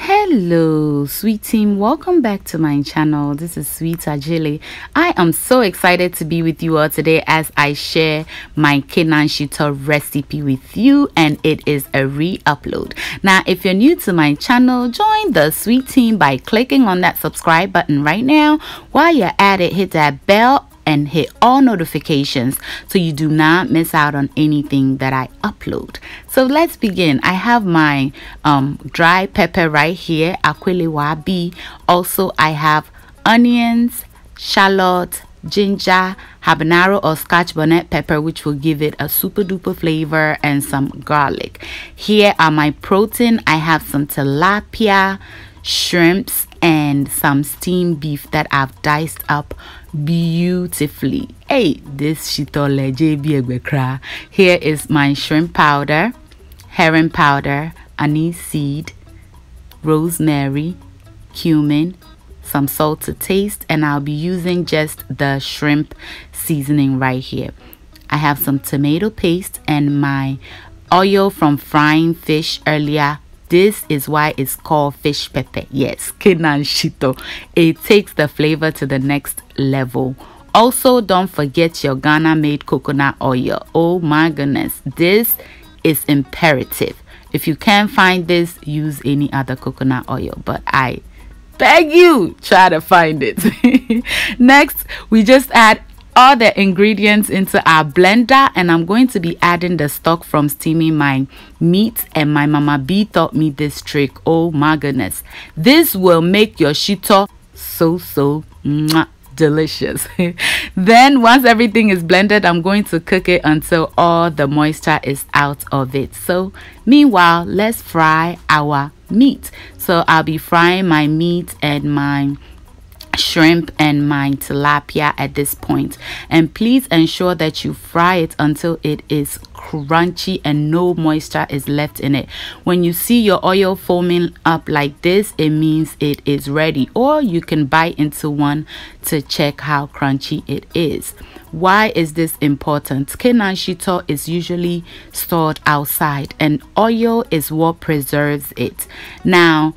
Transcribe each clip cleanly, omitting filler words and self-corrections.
Hello sweet team, welcome back to my channel. This is Sweet Ajele. I am so excited to be with you all today as I share my Kenan Shito recipe with you, and it is a re-upload. Now if you're new to my channel, join the sweet team by clicking on that subscribe button right now. While you're at it, hit that bell and hit all notifications so you do not miss out on anything that I upload. So let's begin. I have my dry pepper right here, akwele wabi. Also I have onions, shallot, ginger, habanero or scotch bonnet pepper, which will give it a super duper flavor, and some garlic. Here are my protein. I have some tilapia, shrimps, and some steamed beef that I've diced up beautifully. Hey, this shitole JB Egbekra. Here is my shrimp powder, herring powder, anise seed, rosemary, cumin, some salt to taste, and I'll be using just the shrimp seasoning right here. I have some tomato paste and my oil from frying fish earlier. This is why it's called fish pepper. Yes, Kenan Shito. It takes the flavor to the next level. Also, don't forget your Ghana made coconut oil. Oh my goodness, this is imperative. If you can't find this, use any other coconut oil, but I beg you, try to find it. Next, we just add all the ingredients into our blender, and I'm going to be adding the stock from steaming my meat, and my mama B taught me this trick. Oh my goodness, this will make your shito so delicious. Then once everything is blended, I'm going to cook it until all the moisture is out of it. So meanwhile, let's fry our meat. So I'll be frying my meat and my shrimp and my tilapia at this point, and please ensure that you fry it until it is crunchy and no moisture is left in it. When you see your oil foaming up like this, it means it is ready, or you can bite into one to check how crunchy it is. Why is this important? Kenan Shito is usually stored outside, and oil is what preserves it. Now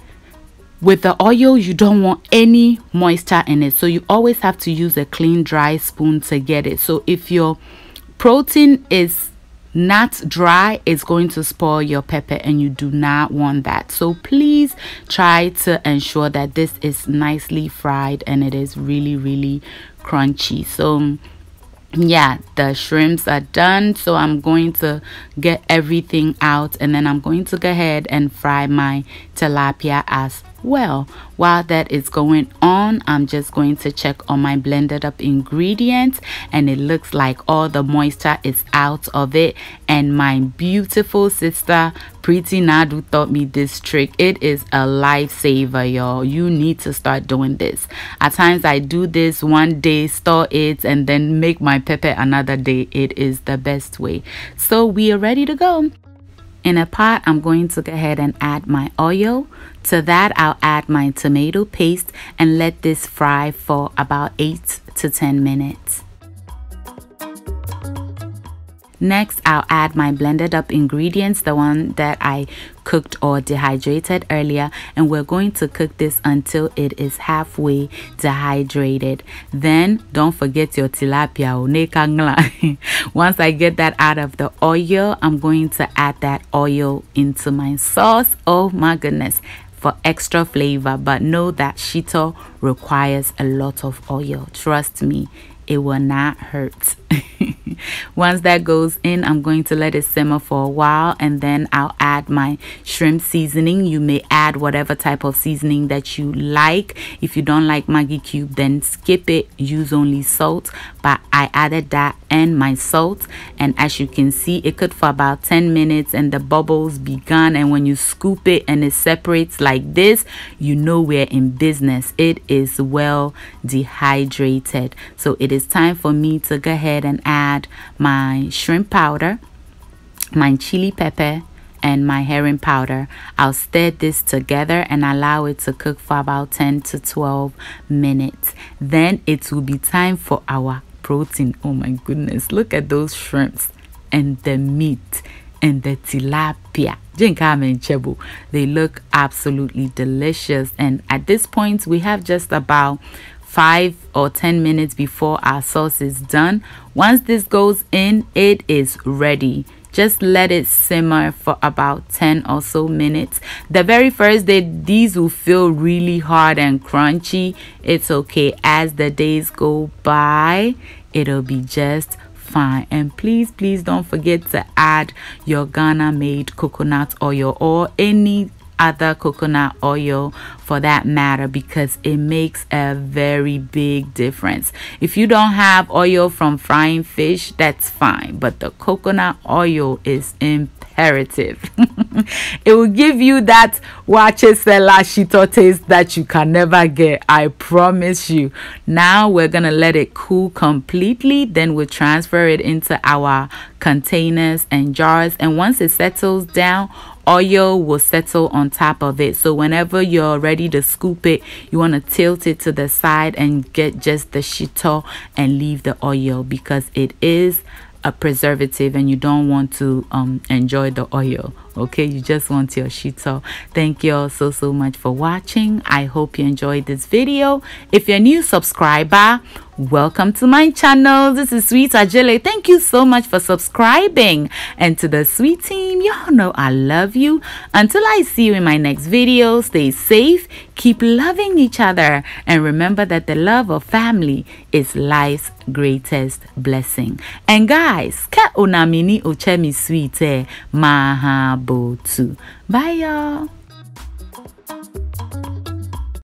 with the oil, you don't want any moisture in it, so you always have to use a clean dry spoon to get it. So if your protein is not dry, it's going to spoil your pepper, and you do not want that. So please try to ensure that this is nicely fried and it is really crunchy. So yeah, the shrimps are done, so I'm going to get everything out, and then I'm going to go ahead and fry my tilapia as well. While that is going on, I'm just going to check on my blended up ingredients, and it looks like all the moisture is out of it. And my beautiful sister Pretty Nadu taught me this trick. It is a lifesaver, y'all. You need to start doing this. At times I do this one day, store it, and then make my pepper another day. It is the best way. So we are ready to go. In a pot, I'm going to go ahead and add my oil. To that, I'll add my tomato paste and let this fry for about 8 to 10 minutes. Next, I'll add my blended up ingredients, the one that I cooked or dehydrated earlier, and we're going to cook this until it is halfway dehydrated. Then don't forget your tilapia. Once I get that out of the oil, I'm going to add that oil into my sauce. Oh my goodness, for extra flavor. But know that shito requires a lot of oil. Trust me, it will not hurt. Once that goes in, I'm going to let it simmer for a while, and then I'll add my shrimp seasoning. You may add whatever type of seasoning that you like. If you don't like Maggi cube, then skip it, use only salt. But I added that and my salt, and as you can see, it cooked for about 10 minutes and the bubbles began, and when you scoop it and it separates like this, you know we're in business. It is well dehydrated. So it is time for me to go ahead and add my shrimp powder, my chili pepper, and my herring powder. I'll stir this together and allow it to cook for about 10 to 12 minutes. Then it will be time for our protein. Oh my goodness, look at those shrimps and the meat. and the tilapia. They look absolutely delicious. And at this point, we have just about 5 or 10 minutes before our sauce is done. Once this goes in, it is ready. Just let it simmer for about 10 or so minutes. The very first day, these will feel really hard and crunchy. It's okay. As the days go by, it'll be just fine. And please don't forget to add your Ghana made coconut oil or any other coconut oil for that matter, because it makes a very big difference. If you don't have oil from frying fish, that's fine, but the coconut oil is imperative. It will give you that wachesela shito taste that you can never get, I promise you. Now we're gonna let it cool completely, then we'll transfer it into our containers and jars, and once it settles down, oil will settle on top of it. So whenever you're ready to scoop it, you want to tilt it to the side and get just the shito and leave the oil, because it is a preservative and you don't want to enjoy the oil. Okay, you just want your shito. Thank you all so much for watching. I hope you enjoyed this video. If you're a new subscriber, welcome to my channel. This is Sweet Ajele. Thank you so much for subscribing. And to the Sweet team, y'all know I love you. Until I see you in my next video, stay safe, keep loving each other, and remember that the love of family is life's greatest blessing. And guys, ka unamini uchemi sweet mahabotu. Bye y'all.